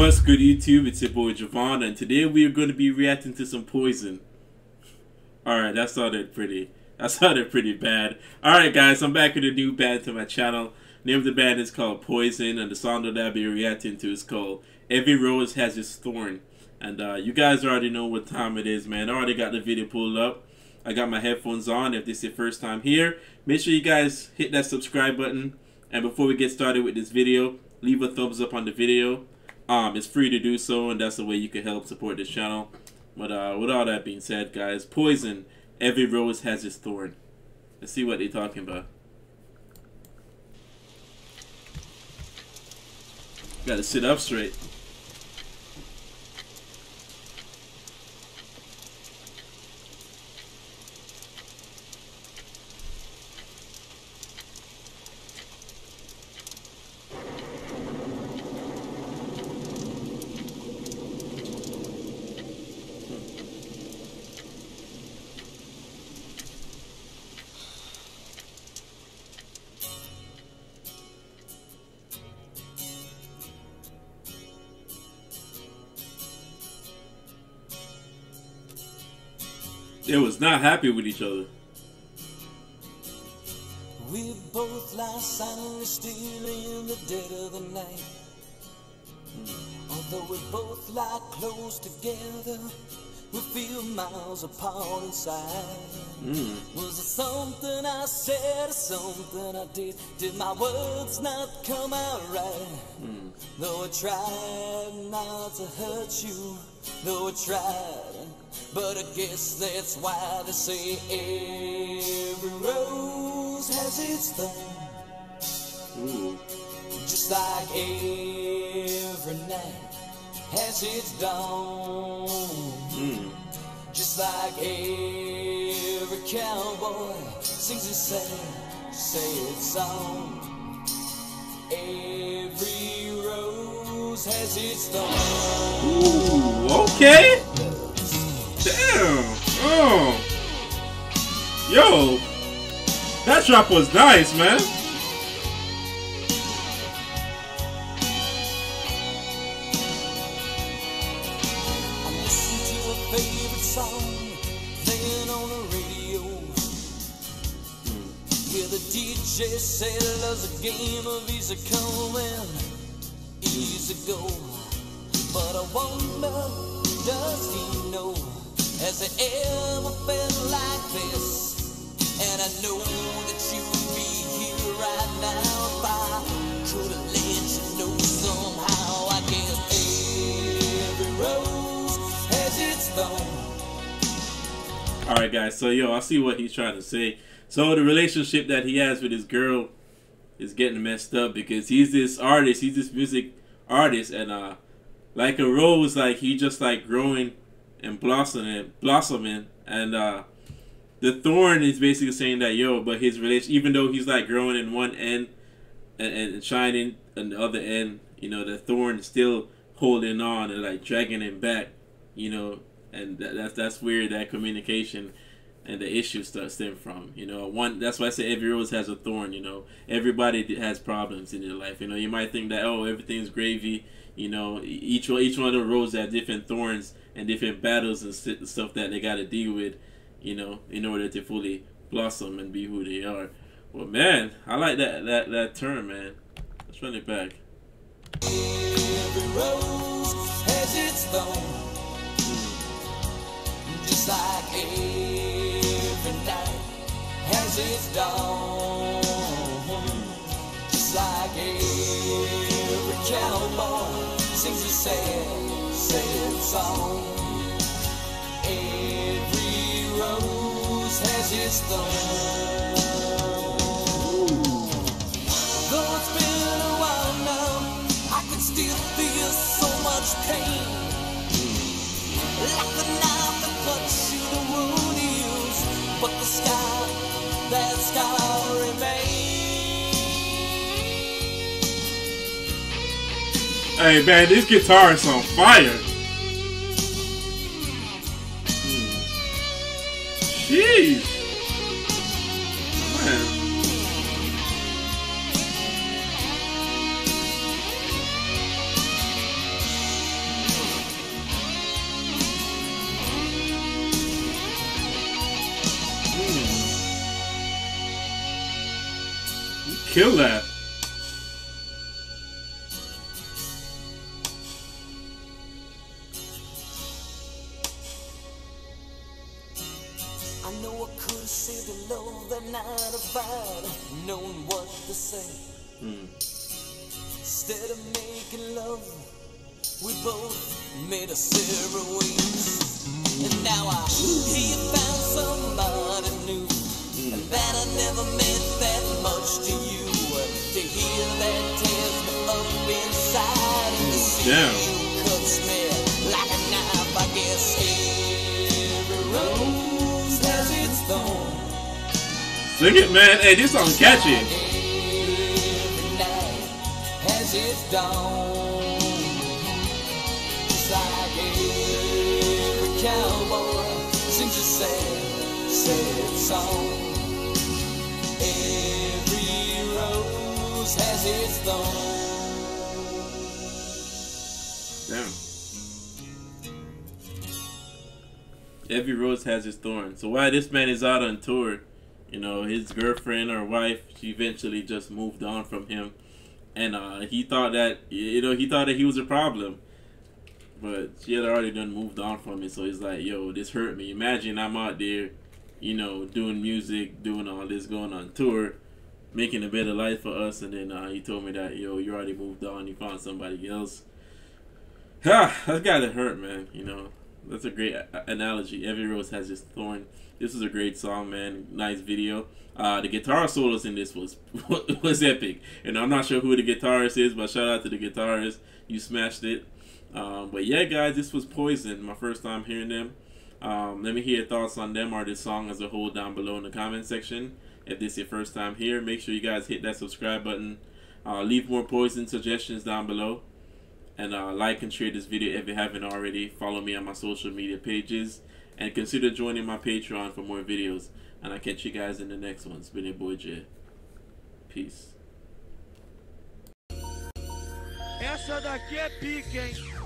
What's good, YouTube? It's your boy Javon, and today we are going to be reacting to some Poison. Alright, that sounded pretty bad. Alright guys, I'm back with a new band to my channel. The name of the band is called Poison, and the song that I'll be reacting to is called Every Rose Has Its Thorn. And you guys already know what time it is, man. I already got the video pulled up. I got my headphones on. If this is your first time here, make sure you guys hit that subscribe button. And before we get started with this video, leave a thumbs up on the video. It's free to do so, and that's the way you can help support this channel. But with all that being said, guys, Poison, Every Rose Has Its Thorn. Let's see what they're talking about. Gotta sit up straight. They was not happy with each other. We both lie silently still in the dead of the night. Although we both lie close together, we feel miles apart inside. Was it something I said or something I did? Did my words not come out right? Though I tried not to hurt you, though I tried, but I guess that's why they say every rose has its thorn. Just like every night has its dawn. Just like every cowboy sings a sad song. Every rose has its thorn. Ooh, okay. Damn. Oh. Yo. That drop was nice, man. I listened to a favorite song playing on the radio. Yeah, the DJ said love's a game of easy come and easy go. But I wonder, does he know? Has it ever felt like this? And I know that you would be here right now if I could have let you know somehow. I guess every rose has its thorn. Alright guys, so yo, I see what he's trying to say. So the relationship that he has with his girl is getting messed up because he's this artist, he's this music artist, and like a rose, like he just like growing and blossoming, and the thorn is basically saying that yo, but his relation, even though he's like growing in one end and shining on the other end, you know, the thorn is still holding on and like dragging him back, you know, and that's where that communication and the issue stem from, you know. That's why I say every rose has a thorn, you know. Everybody has problems in their life, you know. You might think that, oh, everything's gravy, you know. Each one of the roses have different thorns and different battles and stuff that they got to deal with, you know, in order to fully blossom and be who they are. Well, man, I like that term, man. Let's run it back. Every rose has its thorn. Just like every night has its dawn. Just like every cowboy sings a sad song. Every rose has its thorn. Though it's been a while now, I can still feel so much pain. Like the knife that cuts you, the wound heals, but the scar, that scar remains. Hey man, this guitar is on fire. Jeez. Man. Kill that. I know I could have saved the love that night if I'd known what to say. Instead of making love, we both made a separate ways. And now I hear you found somebody new, and that I never meant that much to you. To hear that tears me up inside, and to see you cuts me like a knife. I guess every rose has its thorn. Sing it, man. Hey, this song catchy. Every night has its dawn. It's like every cowboy sings a sad, sad song. Every rose has its thorn. Damn. Every rose has its thorn. So while this man is out on tour, you know, his girlfriend or wife, she eventually just moved on from him. And he thought that, you know, he thought that he was a problem. But she had already done moved on from it. So he's like, yo, this hurt me. Imagine I'm out there, you know, doing music, doing all this, going on tour, making a better life for us. And then he told me that, yo, you already moved on. You found somebody else. That's gotta hurt, man. You know, that's a great analogy. Every rose has its thorn. This was a great song, man. Nice video. The guitar solos in this was epic. And I'm not sure who the guitarist is, but shout out to the guitarist. You smashed it. But yeah, guys, this was Poison. My first time hearing them. Let me hear your thoughts on them or this song as a whole down below in the comment section. If this is your first time here, make sure you guys hit that subscribe button. Leave more Poison suggestions down below. And like and share this video if you haven't already. Follow me on my social media pages. And consider joining my Patreon for more videos. And I'll catch you guys in the next one. It's been your boy Jay. Peace. Essa daqui é pica, hein?